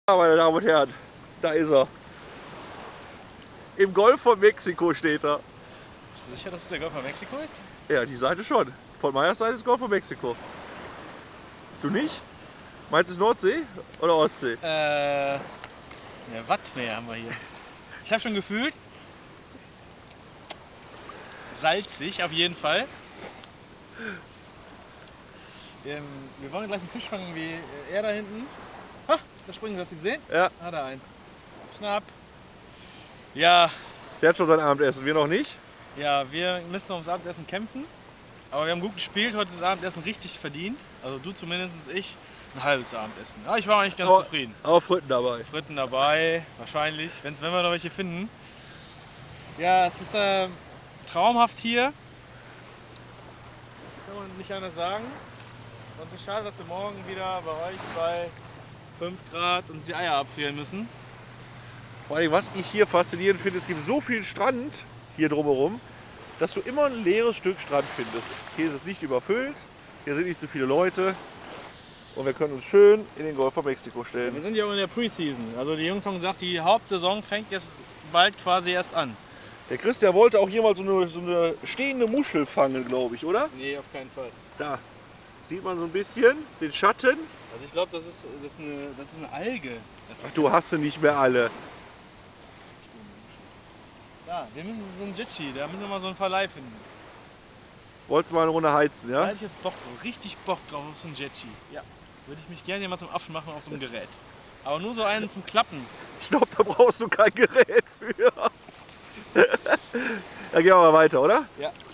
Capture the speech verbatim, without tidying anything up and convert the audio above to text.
Meine Damen und Herren, da ist er. Im Golf von Mexiko steht er. Bist du sicher, dass es der Golf von Mexiko ist? Ja, die Seite schon. Von meiner Seite ist Golf von Mexiko. Du nicht? Meinst du es Nordsee oder Ostsee? Äh, ne, Wattmeer haben wir hier. Ich habe schon gefühlt. Salzig auf jeden Fall. Ähm, wir wollen gleich einen Fisch fangen wie er da hinten. Ha, da springen sie, hast du gesehen? Ja. Ah, da ein. Schnapp. Ja. Der hat schon sein Abendessen, wir noch nicht. Ja, wir müssen ums Abendessen kämpfen. Aber wir haben gut gespielt, heute das Abendessen richtig verdient. Also du zumindest, ich. Ein halbes Abendessen. Ja, ich war eigentlich ganz aber, zufrieden. Aber Fritten dabei. Fritten dabei, wahrscheinlich, wenn's, wenn wir noch welche finden. Ja, es ist äh, traumhaft hier. Kann man nicht anders sagen. Und es ist schade, dass wir morgen wieder bei euch bei fünf Grad und die Eier abfrieren müssen. Vor allem, was ich hier faszinierend finde, es gibt so viel Strand hier drumherum, dass du immer ein leeres Stück Strand findest. Hier ist es nicht überfüllt, hier sind nicht so viele Leute und wir können uns schön in den Golf von Mexiko stellen. Wir sind ja auch in der Preseason. Also die Jungs haben gesagt, die Hauptsaison fängt jetzt bald quasi erst an. Der Christian wollte auch hier mal so eine, so eine stehende Muschel fangen, glaube ich, oder? Nee, auf keinen Fall. Da sieht man so ein bisschen den Schatten. Also ich glaube, das ist, das, ist eine, das ist eine Alge. Das Ach, du hast sie nicht mehr alle. Ja, wir müssen so einen Jetski, da müssen wir mal so einen Verleih finden. Wolltest du mal eine Runde heizen, ja? Da hätte ich jetzt Bock drauf, richtig Bock drauf auf so einen Jetski. Ja. Würde ich mich gerne mal zum Affen machen auf so einem Gerät. Aber nur so einen zum Klappen. Ich glaube, da brauchst du kein Gerät für. Dann gehen wir mal weiter, oder? Ja.